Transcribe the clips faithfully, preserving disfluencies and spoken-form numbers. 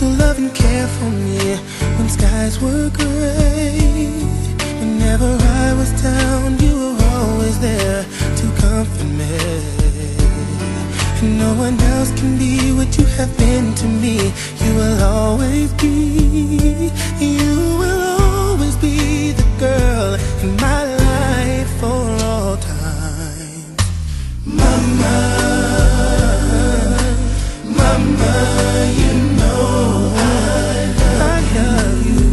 to love and care for me when skies were gray. Whenever I was down, you were always there to comfort me. And no one else can be what you have been to me. You will always be, you will always be the girl in my life for all time. Mama, Mama, you know I love you.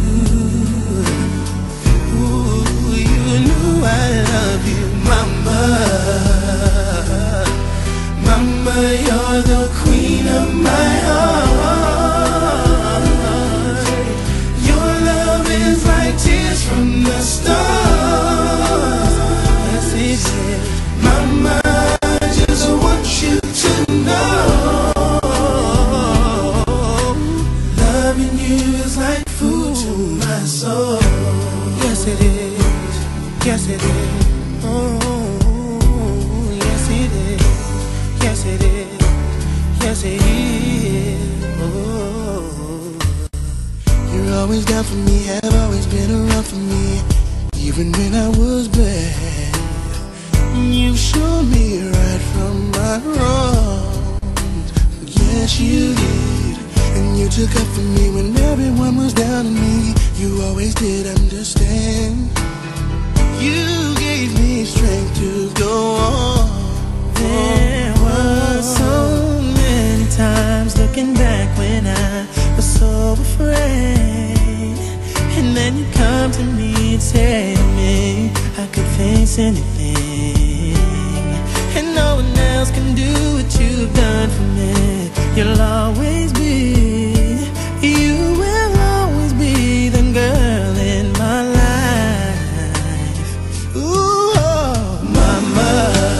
Ooh, you know I love you, Mama. Mama, you're the queen of my heart. Your love is like tears from the stars. Yes, it is. Mama, I just want you to know, loving you is like food to my soul. Yes, it is. Yes, it is. Oh, yes, it is. Yes, it is. Yes, it is. Oh, you're always down for me, have always been around for me, even when I was bad. You showed me right from my wrongs. Yes, you did. And you took up for me when everyone was down on me. You always did understand. You gave me strength to go on. There were so many times looking back when I was so afraid, and then you come to me and say to me I could face anything, and no one else can do what you've done for me. You'll always be, you will always be the girl in my life. Ooh, oh, Mama,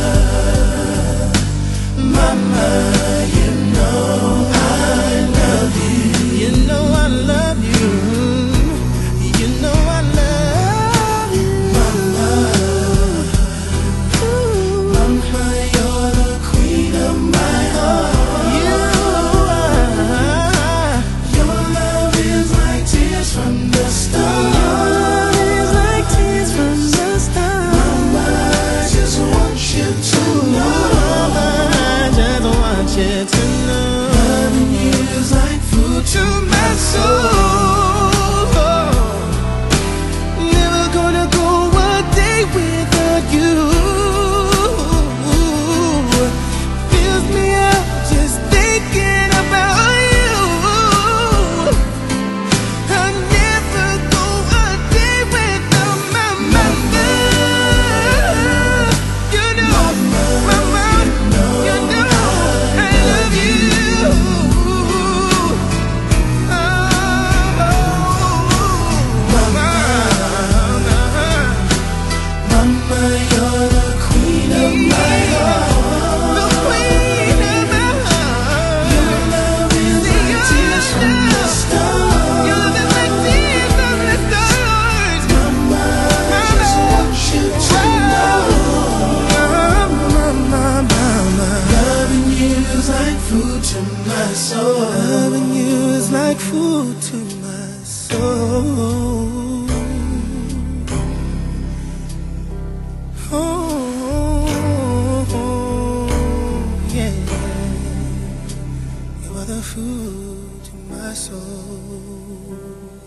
Mama, you know I love you. You know I love you. You know I love you. Mama, ooh, Mama, you're the queen of my heart. You are. Your love is like tears from the stars. Your love is like tears from the stars. Mama, I just want you to know. I just want you to know, loving you is like food to my soul. Never gonna go a day without you. Fills me up just thinking about you. I'll never go a day without my mama. You know, mama, you know I love you. Oh, mama, mama, you're the queen of my heart. The queen of my heart. Your love is like tears from the stars. Your love is like tears from the stars. Mama, I just want you to know, mama, mama, loving you is like food to my soul. Loving you is like food to my soul. Oh, yeah, you are the food to my soul.